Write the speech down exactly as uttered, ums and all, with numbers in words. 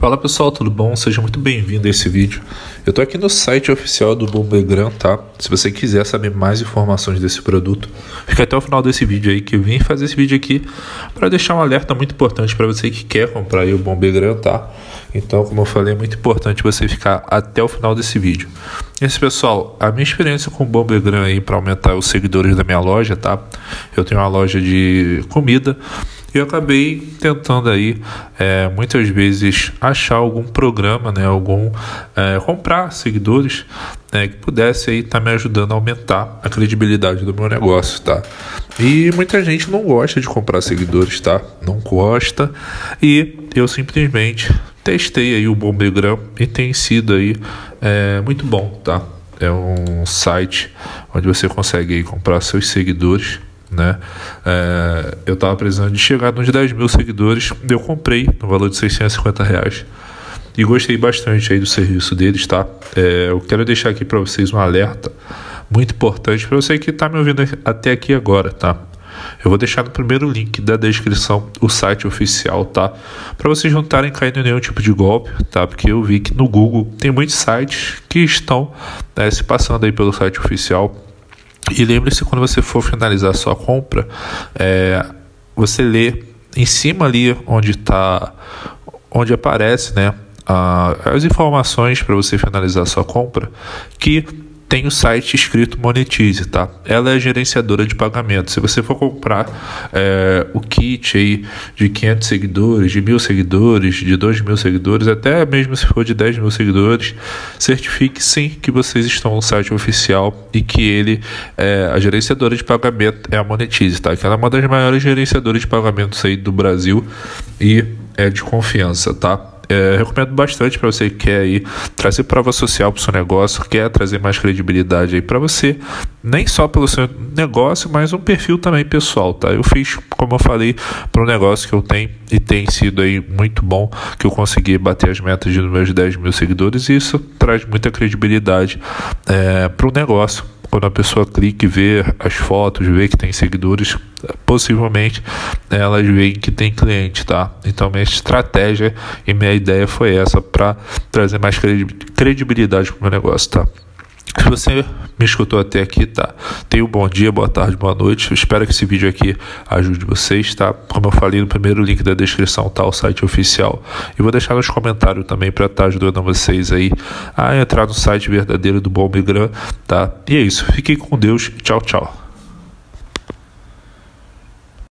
Fala pessoal, tudo bom? Seja muito bem-vindo a esse vídeo. Eu tô aqui no site oficial do Bombegram, tá? Se você quiser saber mais informações desse produto, fica até o final desse vídeo aí, que eu vim fazer esse vídeo aqui para deixar um alerta muito importante para você que quer comprar aí o Bombegram, tá? Então, como eu falei, é muito importante você ficar até o final desse vídeo. Esse pessoal, a minha experiência com o Bombegram aí para aumentar os seguidores da minha loja, tá? Eu tenho uma loja de comida. E eu acabei tentando aí é, muitas vezes achar algum programa, né, algum é, comprar seguidores, né, que pudesse aí estar tá me ajudando a aumentar a credibilidade do meu negócio, tá? E muita gente não gosta de comprar seguidores, tá? Não gosta. E eu simplesmente testei aí o Bombegram e tem sido aí é, muito bom, tá? É um site onde você consegue aí comprar seus seguidores, né? É, eu estava precisando de chegar nos dez mil seguidores, eu comprei no valor de seiscentos e cinquenta reais e gostei bastante aí do serviço deles, tá? É, eu quero deixar aqui para vocês um alerta muito importante para você que está me ouvindo até aqui agora, tá? Eu vou deixar no primeiro link da descrição o site oficial, tá? Para vocês não estarem caindo em nenhum tipo de golpe, tá? Porque eu vi que no Google tem muitos sites que estão né, se passando aí pelo site oficial. E lembre-se, quando você for finalizar a sua compra, é, você lê em cima ali onde tá, onde aparece, né, a, as informações para você finalizar a sua compra, que tem o site escrito Monetize, tá? Ela é a gerenciadora de pagamento. Se você for comprar é, o kit aí de quinhentos seguidores, de mil seguidores, de dois mil seguidores, até mesmo se for de dez mil seguidores, certifique sim que vocês estão no site oficial e que ele, é, a gerenciadora de pagamento é a Monetize, tá? Que ela é uma das maiores gerenciadoras de pagamentos aí do Brasil e é de confiança, tá? É, recomendo bastante para você que quer aí trazer prova social para o seu negócio, quer trazer mais credibilidade aí para você, nem só pelo seu negócio, mas um perfil também pessoal, tá? Eu fiz, como eu falei, para um negócio que eu tenho e tem sido aí muito bom, que eu consegui bater as metas de meus dez mil seguidores, e isso traz muita credibilidade é, para o negócio. Quando a pessoa clica e vê as fotos, vê que tem seguidores, possivelmente elas veem que tem cliente, tá? Então minha estratégia e minha ideia foi essa, para trazer mais credibilidade para o meu negócio, tá? Se você me escutou até aqui, tá? Tenha um bom dia, boa tarde, boa noite. Eu espero que esse vídeo aqui ajude vocês, tá? Como eu falei no primeiro link da descrição, tá? O site oficial. E vou deixar nos comentários também para estar ajudando vocês aí a entrar no site verdadeiro do Bombegram, tá? E é isso. Fiquem com Deus. Tchau, tchau.